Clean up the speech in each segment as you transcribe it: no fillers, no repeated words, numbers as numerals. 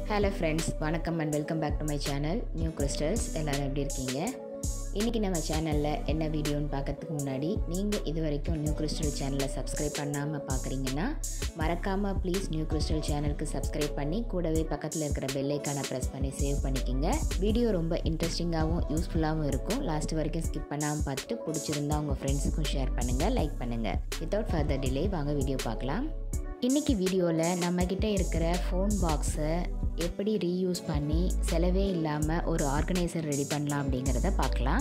Hello friends, welcome and welcome back to my channel New Crystals. எல்லாரும் எப்படி இருக்கீங்க? இன்னைக்கு நம்ம சேனல்ல என்ன வீடியோன்னு பார்க்கிறதுக்கு முன்னாடி நீங்க இதுவரைக்கும் New Crystal சேனலை subscribe பண்ணாம பார்க்கறீங்கன்னா மறக்காம ப்ளீஸ் New Crystal சேனலுக்கு subscribe பண்ணி கூடவே பக்கத்துல இருக்கிற bell ஐகானை press பண்ணி சேவ் பண்ணிக்கங்க. வீடியோ ரொம்ப இன்ட்ரஸ்டிங்காவும் யூஸ்ஃபுல்லாவும் இருக்கும். லாஸ்ட் வரைக்கும் ஸ்கிப் பண்ணாம பார்த்துட்டு பிடிச்சிருந்தா உங்க ஃப்ரெண்ட்ஸ்க்கும் ஷேர் பண்ணுங்க, லைக் பண்ணுங்க. Without further delay வாங்க வீடியோ பார்க்கலாம். இன்னைக்கு வீடியோல நம்ம கிட்ட இருக்கிற ஃபோன் பாக்ஸை எப்படி ரீயூஸ் பண்ணி செலவே இல்லாமல் ஒரு ஆர்கனைசர் ரெடி பண்ணலாம் அப்படிங்கிறத பார்க்கலாம்.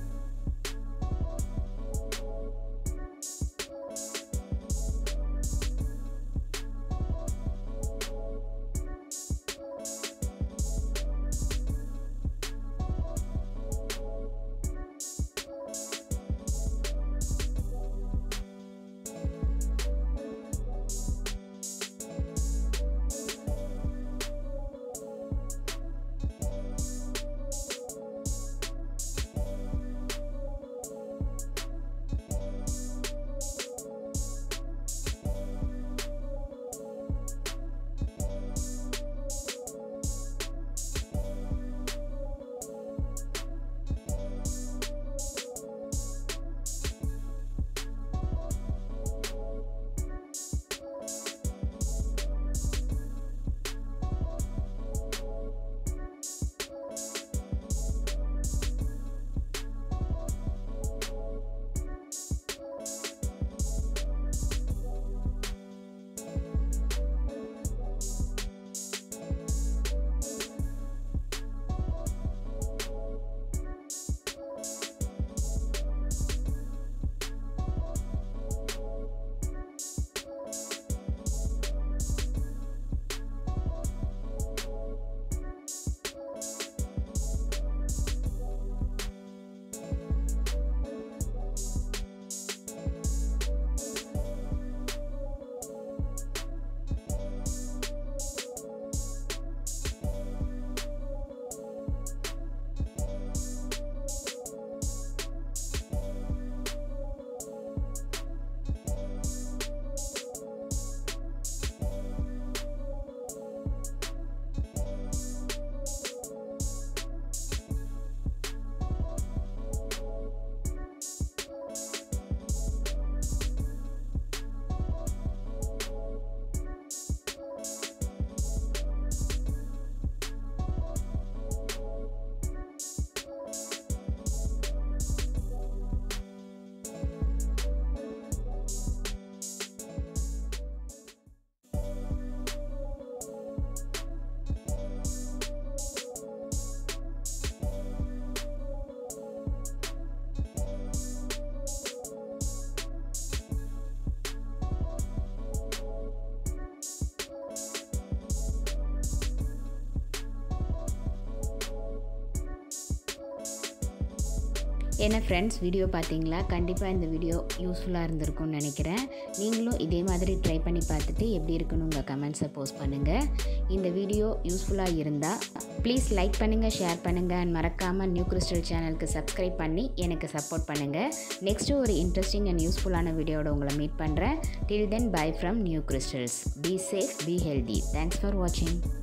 என்ன ஃப்ரெண்ட்ஸ், வீடியோ பார்த்தீங்களா? கண்டிப்பாக இந்த வீடியோ யூஸ்ஃபுல்லாக இருந்திருக்கும்னு நினைக்கிறேன். நீங்களும் இதே மாதிரி ட்ரை பண்ணி பார்த்துட்டு எப்படி இருக்குன்னு உங்கள் கமெண்ட்ஸை போஸ்ட் பண்ணுங்கள். இந்த வீடியோ யூஸ்ஃபுல்லாக இருந்தால் ப்ளீஸ் லைக் பண்ணுங்கள், ஷேர் பண்ணுங்கள் அண்ட் மறக்காமல் நியூ கிறிஸ்டல் சேனலுக்கு சப்ஸ்கிரைப் பண்ணி எனக்கு சப்போர்ட் பண்ணுங்கள். நெக்ஸ்ட்டு ஒரு இன்ட்ரெஸ்டிங் அண்ட் யூஸ்ஃபுல்லான வீடியோட உங்களை மீட் பண்ணுறேன். Till then bye from new crystals. Be safe, be healthy. Thanks for வாட்சிங்.